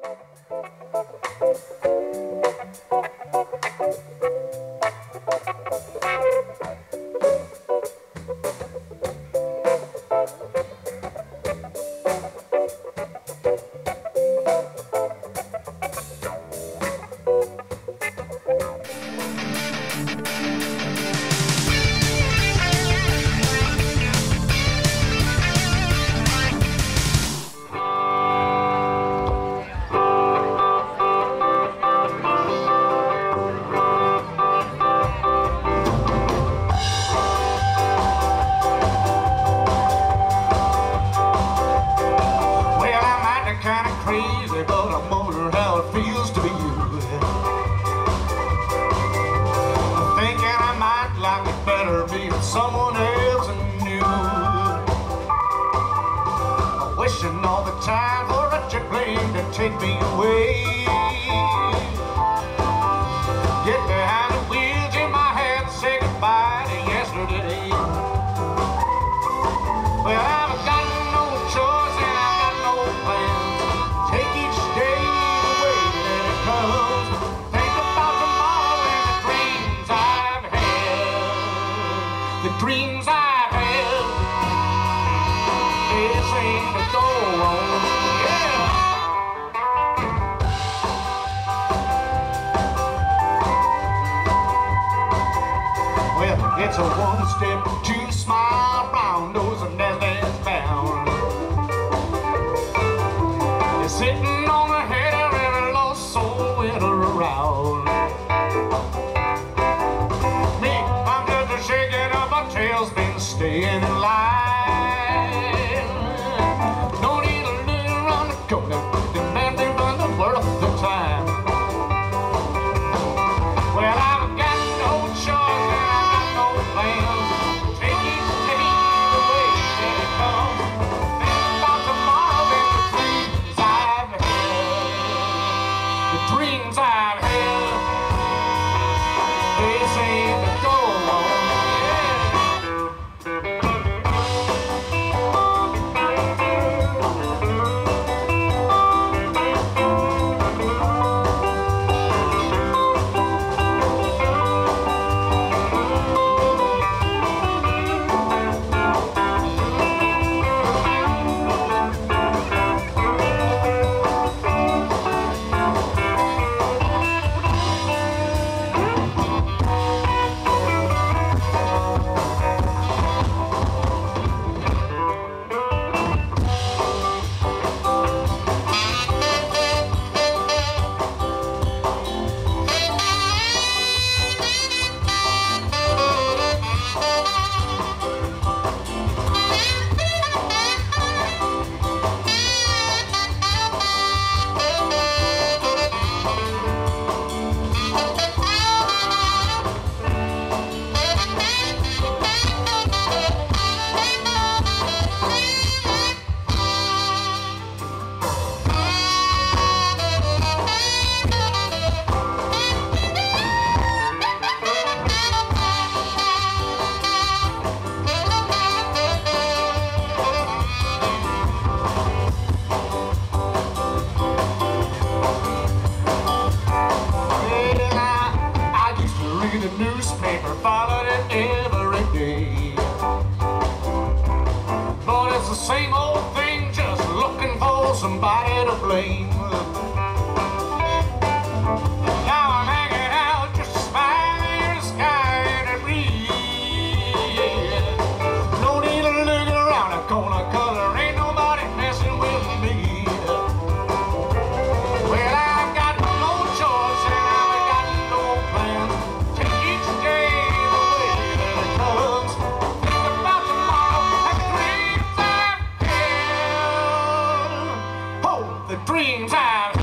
Crazy, but I wonder how it feels to be you. Thinking I might like it better being someone else and new. Wishing all the time for a jet plane to take me away. Get behind the wheels in my hand, say goodbye to yesterday. Well, I've got no choice and I've got no plan. Take each day the way that it comes. Think about tomorrow and the dreams I've had. The dreams I've had, they seem to go on. Yeah. Well, it's a one step, two smile, brown nose and Nasdaq's bound. Sitting on the head of every lost soul winter around. Me, I'm just a shaking up, my tail's been staying in line. No need to look around the corner, demanding from the world the time. Well, I've got no choice and I've got no plans. Take each day the way that it comes. Think about tomorrow and the dreams I've had, they seem to go on, the newspaper, followed it every day. But it's the same old thing, just looking for somebody to blame. Now I'm hanging out, just smiling in the sky and it reads. No need to look around the corner, 'cause there ain't nobody messing with me. Well, I've got no choice and I've got no plan. The dreams I've